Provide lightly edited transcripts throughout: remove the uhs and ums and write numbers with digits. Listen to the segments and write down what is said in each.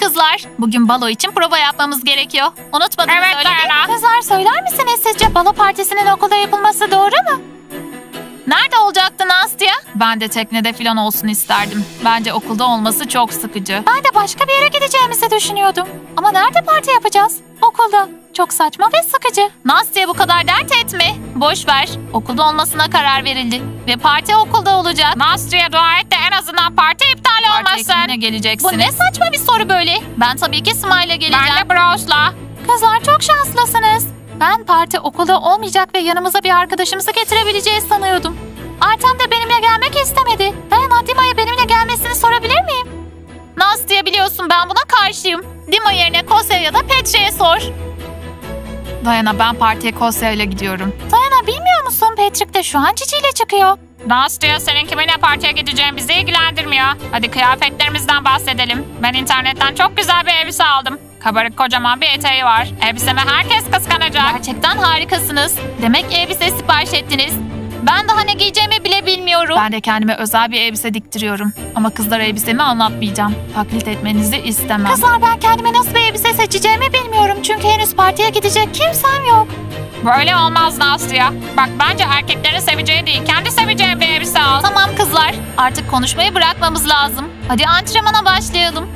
kızlar. Bugün balo için prova yapmamız gerekiyor. Unutmadınız Evet, öyle değil mi? Dayana. Kızlar söyler misiniz sizce balo partisinin okulda yapılması doğru mu? Nerede olacaktı Nastya? Ben de teknede falan olsun isterdim. Bence okulda olması çok sıkıcı. Ben de başka bir yere gideceğimizi düşünüyordum. Ama nerede parti yapacağız? Okulda. Çok saçma ve sıkıcı. Nastya bu kadar dert etme. Boş ver. Okulda olmasına karar verildi. Ve parti okulda olacak. Nastya dua et de en azından parti iptal olmasın. Parti geleceksiniz. Bu ne saçma bir soru böyle? Ben tabii ki Smile'la geleceğim. Ben de Bros'la. Kızlar çok şanslısınız. Ben parti okulda olmayacak ve yanımıza bir arkadaşımızı getirebileceğiz sanıyordum. Artem de benimle gelmek istemedi. Dayana, Dima'ya benimle gelmesini sorabilir miyim? Nastya, biliyorsun ben buna karşıyım. Dima yerine Kosya ya da Petri'ye sor. Dayana, ben partiye Kosya ile gidiyorum. Dayana, bilmiyor musun? Patrick de şu an Cici ile çıkıyor. Nastya, senin kiminle partiye gideceğin bizi ilgilendirmiyor. Hadi kıyafetlerimizden bahsedelim. Ben internetten çok güzel bir elbise aldım. Kabarık kocaman bir eteği var. Elbisemi herkes kıskanacak. Gerçekten harikasınız. Demek elbise sipariş ettiniz. Ben daha ne giyeceğimi bile bilmiyorum. Ben de kendime özel bir elbise diktiriyorum. Ama kızlar, elbisemi anlatmayacağım. Taklit etmenizi istemem. Kızlar, ben kendime nasıl bir elbise seçeceğimi bilmiyorum. Çünkü henüz partiye gidecek kimsem yok. Böyle olmaz Nastya. Bak, bence erkeklerin seveceği değil, kendi seveceğin bir elbise al. Tamam kızlar, artık konuşmayı bırakmamız lazım. Hadi antrenmana başlayalım.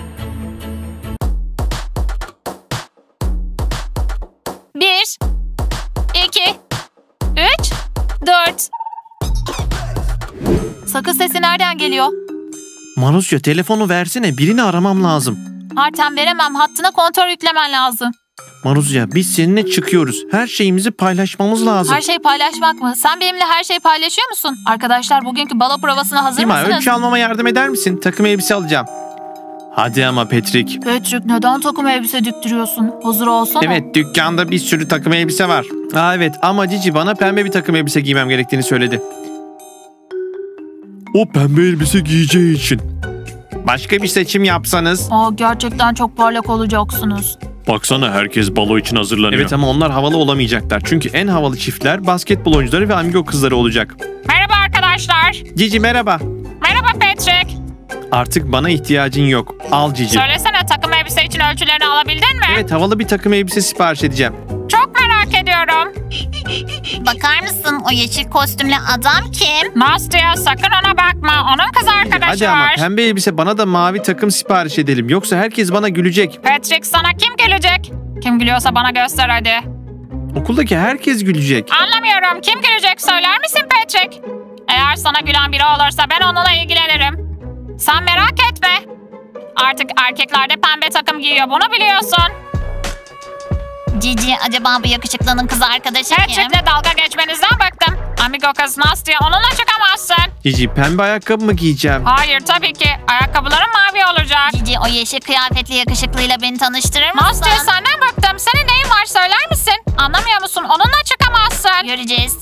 1, 2, 3, 4. Sakız sesi nereden geliyor? Manusya, telefonu versene, birini aramam lazım. Artem, veremem, hattına kontör yüklemen lazım. Manusya, biz seninle çıkıyoruz. Her şeyimizi paylaşmamız lazım. Her şeyi paylaşmak mı? Sen benimle her şeyi paylaşıyor musun? Arkadaşlar, bugünkü balo provasına hazır Dima, mısınız? ölçü almama yardım eder misin? Takım elbise alacağım. Hadi ama Patrick. Patrick, neden takım elbise diktiriyorsun? Hazır olsana. Evet, dükkanda bir sürü takım elbise var. Evet, ama Cici bana pembe bir takım elbise giymem gerektiğini söyledi. O pembe elbise giyeceği için. Başka bir seçim yapsanız. Gerçekten çok parlak olacaksınız. Baksana, herkes balo için hazırlanıyor. Evet, ama onlar havalı olamayacaklar. Çünkü en havalı çiftler basketbol oyuncuları ve amigo kızları olacak. Merhaba arkadaşlar. Cici, merhaba. Merhaba Patrick. Artık bana ihtiyacın yok. Al Cici. Söylesene, takım elbise için ölçülerini alabildin mi? Evet, havalı bir takım elbise sipariş edeceğim. Çok merak ediyorum. Bakar mısın, o yeşil kostümlü adam kim? Nastya, sakın ona bakma. Onun kız arkadaşı Hadi ama var. pembe elbise, bana da mavi takım sipariş edelim. Yoksa herkes bana gülecek. Patrick, sana kim gülecek? Kim gülüyorsa bana göster hadi. Okuldaki herkes gülecek. Anlamıyorum. Kim gülecek, söyler misin Patrick? Eğer sana gülen biri olursa ben onunla ilgilenirim. Sen merak etme. Artık erkekler de pembe takım giyiyor, bunu biliyorsun. Cici, acaba bu yakışıklının kız arkadaşı kim? Patrick'le dalga geçmenizden bıktım. Amigo kız Nastya, onunla çıkamazsın. Cici, pembe ayakkabı mı giyeceğim? Hayır, tabii ki. Ayakkabılarım mavi olacak. Cici, o yeşil kıyafetli yakışıklıyla beni tanıştırır mısın? Nastya, senden bıktım. Senin neyin var, söyler misin? Anlamıyor musun? Onunla çıkamazsın. Göreceğiz.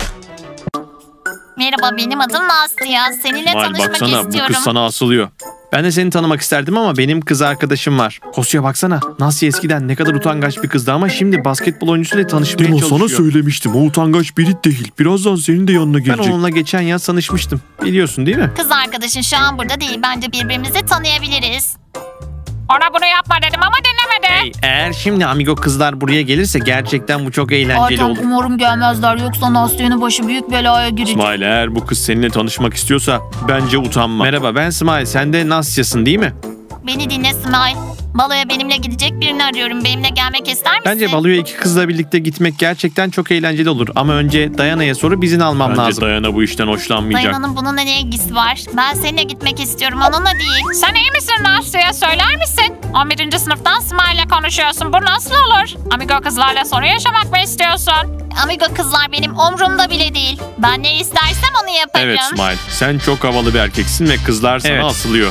Merhaba, benim adım Nastya. Seninle tanışmak istiyorum. Bu kız sana asılıyor. Ben de seni tanımak isterdim ama benim kız arkadaşım var. Kosya, baksana. Nasya eskiden ne kadar utangaç bir kızdı ama şimdi basketbol oyuncusuyla tanışmaya çalışıyor. Sana söylemiştim, o utangaç biri değil. Birazdan senin de yanına gelecek. Ben onunla geçen yaz tanışmıştım. Biliyorsun değil mi? Kız arkadaşın şu an burada değil. Bence birbirimizi tanıyabiliriz. Ona bunu yapma dedim ama dinlemedi. Hey, eğer şimdi amigo kızlar buraya gelirse gerçekten bu çok eğlenceli olur. Umarım gelmezler. Yoksa Nastya'nın başı büyük belaya girecek. İsmail, eğer bu kız seninle tanışmak istiyorsa bence utanma. Merhaba, ben Smile. Sen de Nasya'sın değil mi? Beni dinle Smile. Baloya benimle gidecek birini arıyorum. Benimle gelmek ister misin? Bence baloya iki kızla birlikte gitmek gerçekten çok eğlenceli olur. Ama önce Dayana'ya sorup izin almam Bence lazım. Dayana bu işten hoşlanmayacak. Dayana'nın bununla ne ilgisi var? Ben seninle gitmek istiyorum, onunla değil. Sen iyi misin Nastya, söyler misin? 11. sınıftan Smile'le konuşuyorsun. Bu nasıl olur? Amigo kızlarla sorun yaşamak mı istiyorsun? Amigo kızlar benim umrumda bile değil. Ben ne istersem onu yaparım. Evet İsmail, sen çok havalı bir erkeksin ve kızlar sana Evet. asılıyor.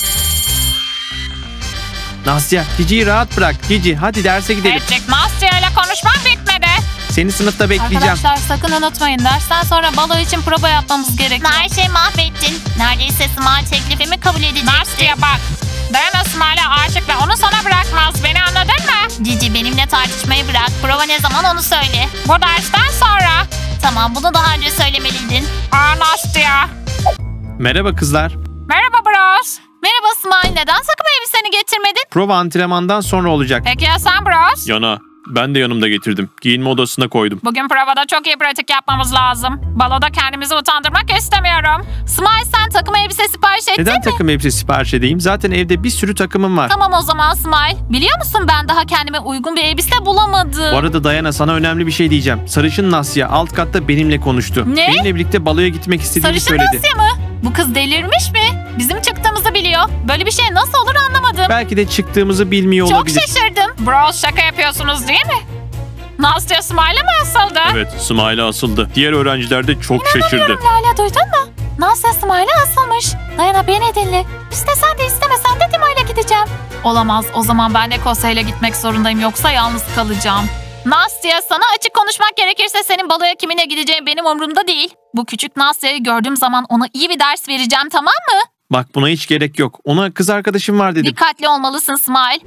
Nasya, Cici'yi rahat bırak. Cici, hadi derse gidelim. Patrick, Nastya ile konuşmam bitmedi. Seni sınıfta bekleyeceğim. Arkadaşlar, sakın unutmayın. Dersten sonra balo için prova yapmamız gerekiyor. Her şeyi mahvettin. Neredeyse Smile teklifimi kabul edecekti. Nastya bak. Dayana Smile'e aşık ve onu sana bırakmaz. Beni anladın mı? Cici, benimle tartışmayı bırak. Prova ne zaman onu söyle. Bu dersten sonra. Tamam, bunu daha önce söylemeliydin. Nastya. Merhaba kızlar. Merhaba Bros. Merhaba Smile, neden takım elbiseni getirmedin? Prova antrenmandan sonra olacak. Peki ya sen Bros? Yana, ben de yanımda getirdim. Giyinme odasına koydum. Bugün provada çok iyi pratik yapmamız lazım. Baloda kendimizi utandırmak istemiyorum. Smile, sen takım elbise sipariş ettin Neden mi? takım elbise sipariş edeyim? Zaten evde bir sürü takımım var. Tamam o zaman Smile. Biliyor musun, ben daha kendime uygun bir elbise bulamadım. Bu arada Dayana, sana önemli bir şey diyeceğim. Sarışın Nasya alt katta benimle konuştu. Ne? Benimle birlikte baloya gitmek istediğini Sarışın söyledi. Nasya mı? Bu kız delirmiş mi? Bizim çıktığımızı biliyor. Böyle bir şey nasıl olur anlamadım. Belki de çıktığımızı bilmiyor Çok olabilir. şaşırdım. Bros, şaka yapıyorsunuz değil mi? Nastya Smile'a mı asıldı? Evet, Smile'a asıldı. Diğer öğrenciler de çok şaşırdı. Lala, duydun mu? Nasya Smile'a asılmış. Dayana, beni dinle. İstesen de istemesen de Dima'yla gideceğim. Olamaz, o zaman ben de Kosya'yla gitmek zorundayım, yoksa yalnız kalacağım. Nastya, sana açık konuşmak gerekirse senin baloya kiminle gideceğin benim umurumda değil. Bu küçük Nastya'yı gördüğüm zaman ona iyi bir ders vereceğim, tamam mı? Bak, buna hiç gerek yok. Ona kız arkadaşım var dedim. Dikkatli olmalısın Smile.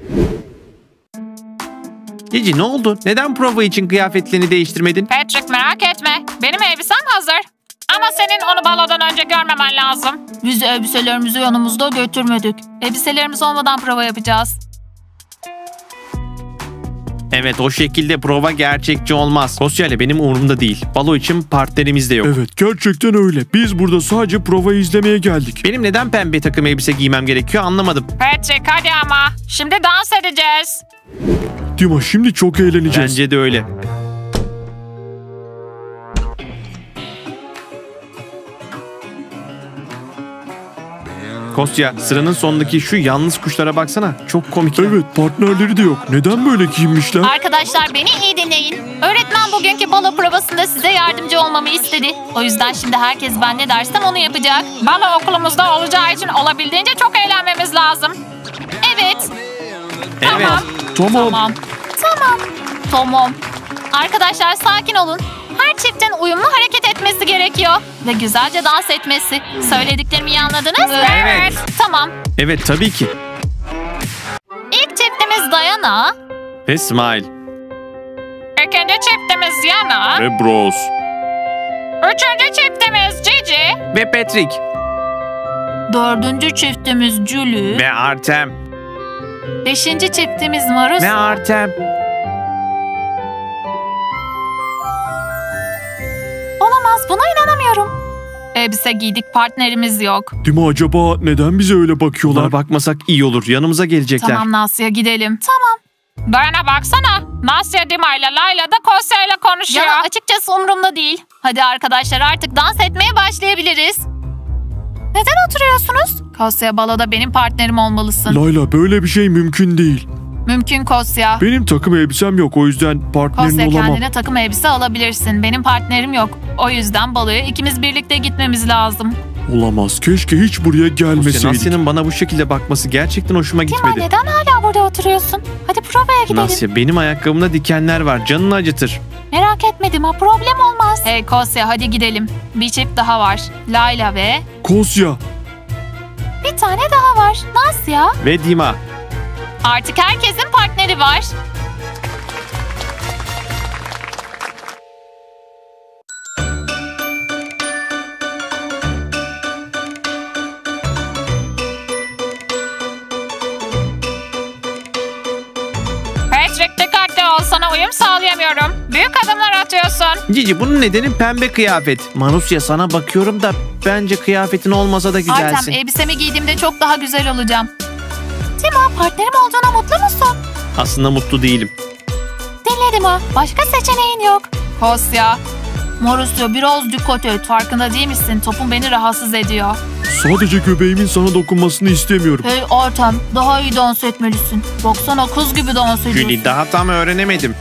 Cici, ne oldu? Neden prova için kıyafetlerini değiştirmedin? Patrick, merak etme. Benim elbisem hazır. Ama senin onu balodan önce görmemen lazım. Biz elbiselerimizi yanımızda götürmedik. Elbiselerimiz olmadan prova yapacağız. Evet, o şekilde prova gerçekçi olmaz. Kosya ile benim umurumda değil. Balo için partnerimiz de yok. Evet, gerçekten öyle. Biz burada sadece provayı izlemeye geldik. Benim neden pembe takım elbise giymem gerekiyor anlamadım. Patrick, hadi ama. Şimdi dans edeceğiz. Dima, şimdi çok eğleneceğiz. Bence de öyle. Kosya, sıranın sonundaki şu yalnız kuşlara baksana. Çok komik. Evet, partnerleri de yok. Neden böyle giyinmişler? Arkadaşlar, beni iyi dinleyin. Öğretmen bugünkü balo provasında size yardımcı olmamı istedi. O yüzden şimdi herkes ben ne dersem onu yapacak. Balo okulumuzda olacağı için olabildiğince çok eğlenmemiz lazım. Evet. Evet. Tamam. Tamam. Arkadaşlar, sakin olun. Her çiftin uyumlu hareket etmesi gerekiyor. Ve güzelce dans etmesi. Söylediklerimi iyi anladınız mı? Evet. Tamam. Evet, tabii ki. İlk çiftimiz Dayana. Ve Smile. İkinci çiftimiz Yana. Ve Bros. Üçüncü çiftimiz Cici. Ve Patrick. Dördüncü çiftimiz Julie. Ve Artem. Beşinci çiftimiz Marus. Ve Artem. Olamaz, buna inanamıyorum. Elbise giydik, partnerimiz yok. Dima, acaba neden bize öyle bakıyorlar? Bunlara bakmasak iyi olur. Yanımıza gelecekler. Tamam Nasya, gidelim. Tamam. Dayana baksana. Nastya Dima ile Layla da Kosya ile konuşuyor. Ya açıkçası umurumda değil. Hadi arkadaşlar, artık dans etmeye başlayabiliriz. Neden oturuyorsunuz? Kosya, baloda benim partnerim olmalısın. Layla, böyle bir şey mümkün değil. Mümkün Kosya. Benim takım elbisem yok, o yüzden partnerin Kosya, olamam. kendine takım elbise alabilirsin. Benim partnerim yok. O yüzden baloya ikimiz birlikte gitmemiz lazım. Olamaz, keşke hiç buraya Kosya, gelmeseydik. Nasya'nın bana bu şekilde bakması gerçekten hoşuma Dima, gitmedi. neden hala burada oturuyorsun? Hadi provaya gidelim. Nasya, benim ayakkabımda dikenler var. Canını acıtır. Merak etme Dima, problem olmaz. Hey Kosya, hadi gidelim. Bir çift daha var. Layla ve... Kosya, Bir tane daha var. Nasya. Ve Dima. Artık herkesin partneri var. Patrick, dikkatli ol, sana uyum sağlayamıyorum. Büyük adımlar atıyorsun. Cici, bunun nedeni pembe kıyafet. Manusya, sana bakıyorum da bence kıyafetin olmasa da güzelsin. Artem, elbisemi giydiğimde çok daha güzel olacağım. Dima, partnerim olduğuna mutlu musun? Aslında mutlu değilim. Dinle Dima, başka seçeneğin yok. Kosya. Marusya, biraz dikkat et. Farkında değil misin? Topun beni rahatsız ediyor. sadece göbeğimin sana dokunmasını istemiyorum. Hey Artem, daha iyi dans etmelisin. Baksana, kız gibi dans ediyorsun. Julie, daha tam öğrenemedim.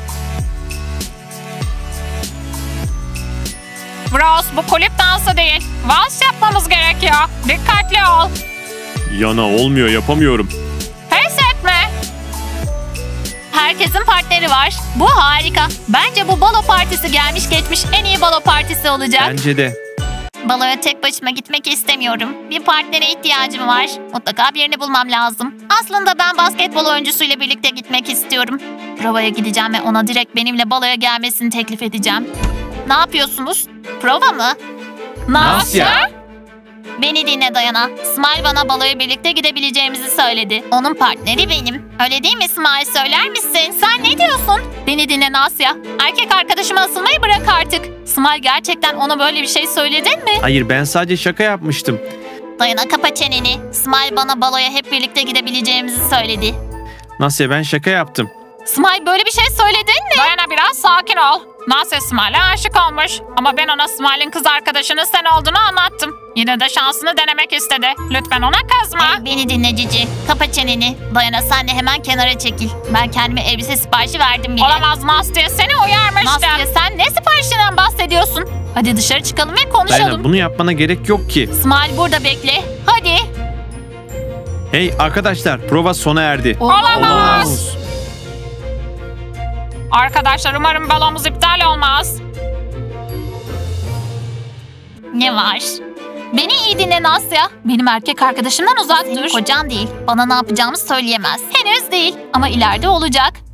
Bros, bu kulüp dansı değil. Vals yapmamız gerekiyor. Dikkatli ol. Yana, olmuyor, yapamıyorum. Pes etme. Herkesin partneri var. Bu harika. Bence bu balo partisi gelmiş geçmiş en iyi balo partisi olacak. Bence de. Baloya tek başıma gitmek istemiyorum. Bir partnere ihtiyacım var. Mutlaka birini bulmam lazım. Aslında ben basketbol oyuncusuyla birlikte gitmek istiyorum. Provaya gideceğim ve ona direkt benimle baloya gelmesini teklif edeceğim. Ne yapıyorsunuz? Prova mı? Nasya. Beni dinle Dayana. Smile bana baloya birlikte gidebileceğimizi söyledi. Onun partneri benim. Öyle değil mi Smile, söyler misin? Sen ne diyorsun? Beni dinle Nasya. Erkek arkadaşıma asılmayı bırak artık. Smile, gerçekten ona böyle bir şey söyledin mi? Hayır, ben sadece şaka yapmıştım. Dayana, kapa çeneni. Smile bana baloya hep birlikte gidebileceğimizi söyledi. Nasya, ben şaka yaptım. Smile, böyle bir şey söyledin mi? Dayana, biraz sakin ol. Nasya Smile'e aşık olmuş. Ama ben ona Smile'in kız arkadaşının sen olduğunu anlattım. Yine de şansını denemek istedi. Lütfen ona kızma. Hey, beni dinle Cici. Kapa çeneni. Dayana, sen de hemen kenara çekil. Ben kendime elbise siparişi verdim bile. Olamaz, Nasya, seni uyarmıştım. Nasya, sen ne siparişinden bahsediyorsun? Hadi dışarı çıkalım ve konuşalım. Dayana, bunu yapmana gerek yok ki. Smile, burada bekle. Hadi. Hey arkadaşlar, prova sona erdi. Olamaz. Arkadaşlar, umarım balomuz iptal olmaz. Ne var? Beni iyi dinle Nasya. Benim erkek arkadaşımdan uzak dur. Kocan değil. Bana ne yapacağımı söyleyemez. Henüz değil ama ileride olacak.